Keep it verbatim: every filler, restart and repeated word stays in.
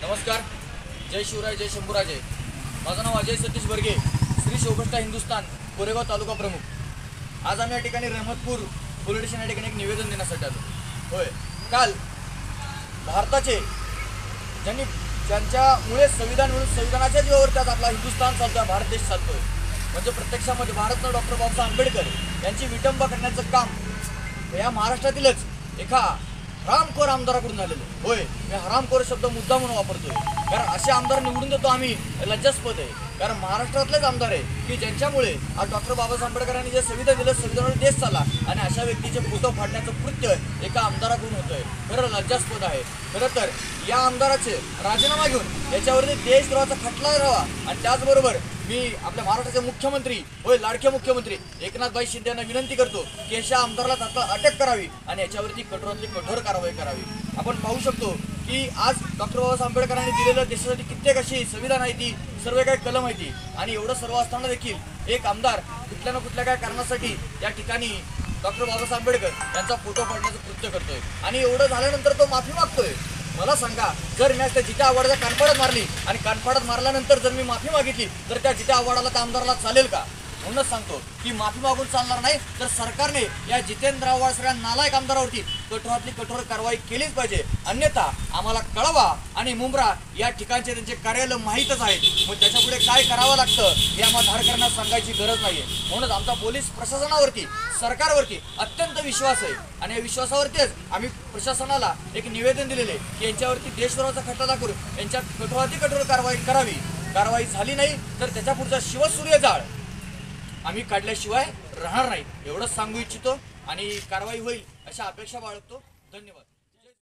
नमस्कार, जय शिवराय, जय शंभूराजे। माझं नाव अजय सतीश बर्गे, श्री शोभष्टा हिंदुस्तान, कोरेगाव तालुका प्रमुख। आज आम्ही या ठिकाणी रहमतपूर पोलीस स्टेशन या ठिकाणी एक निवेदन देण्यासाठी आलो। होय, काल भारताचे ज्यांनी ज्यांच्यामुळे संविधान म्हणून संविधानाच्या जीवावरती आज आपला हिंदुस्थान चालतोय, भारत देश चालतोय, म्हणजे प्रत्यक्षामध्ये भारतनं डॉक्टर बाबासाहेब आंबेडकर यांची विटंबना करण्याचं काम या महाराष्ट्रातीलच एका हरामखोर आमदाराकडून झालेलं। होय, मी हरामखोर शब्द मुद्दा म्हणून वापरतोय, कारण असे आमदार निवडून देतो आम्ही लज्जास्पद आहे। कारण महाराष्ट्रातलेच आमदार आहे की ज्यांच्यामुळे आज डॉक्टर बाबासाहेब आंबेडकरांनी जे संविधान दिलं, संविधानावर देश चालला, आणि अशा व्यक्तीचे फोटो फाडण्याचं कृत्य एका आमदाराकडून होतंय। खरं लज्जास्पद आहे। खरं तर या आमदाराचे राजीनामा घेऊन याच्यावरती देशद्रोहाचा खटला राहावा, आणि त्याचबरोबर मी आपल्या महाराष्ट्राचे मुख्यमंत्री, होय लाडके मुख्यमंत्री एकनाथभाई शिंदे यांना विनंती करतो की अशा आमदाराला तात्काळ अटक करावी आणि याच्यावरती कठोरातली कठोर कारवाई करावी। आपण पाहू शकतो की आज डॉक्टर बाबासाहेब आंबेडकरांनी दिलेलं देशासाठी कित्येक अशी संविधान आहे, ती सर्व काही कलम आहे ती, आणि एवढं सर्व असताना देखील एक आमदार कुठल्या ना कुठल्या काय कारणासाठी या ठिकाणी डॉक्टर बाबासाहेब आंबेडकर यांचा फोटो फाडण्याचं कृत्य करतोय, आणि एवढं झाल्यानंतर तो माफी मागतोय। मला सांगा, जर मी त्या जिते आव्हाडाच्या कानफाडात मारली आणि कानफाडात मारल्यानंतर जर मी माफी मागितली तर त्या जिते आव्हाडाला त्या आमदाराला चालेल का? म्हणूनच सांगतो की माफी मागून चालणार नाही, तर सरकारने या जितेंद्र आव्हाड सगळ्या नालायक आमदारावरती कठोरातली कठोर कारवाई केलीच पाहिजे। अन्यथा आम्हाला कळवा, आणि मुंब्रा या ठिकाणचे त्यांचे कार्यालय माहीतच आहेत, मग त्याच्यापुढे काय करावं लागतं हे आम्हाला धारकरांना सांगायची गरज नाहीये। म्हणूनच आमचा पोलीस प्रशासनावरती, सरकारवरती अत्यंत विश्वास आहे, आणि या विश्वासावरतीच आम्ही प्रशासनाला एक निवेदन दिलेले की यांच्यावरती देशद्रोहाचा खटला करून यांच्या कठोरातली कठोर कारवाई करावी। कारवाई झाली नाही तर त्याच्या पुढचा शिवसूर्य जाळ आम्ही काढल्याशिवाय राहणार नाही, एवढंच सांगू इच्छितो, आणि कारवाई होईल अशा अपेक्षा बाळगतो। धन्यवाद।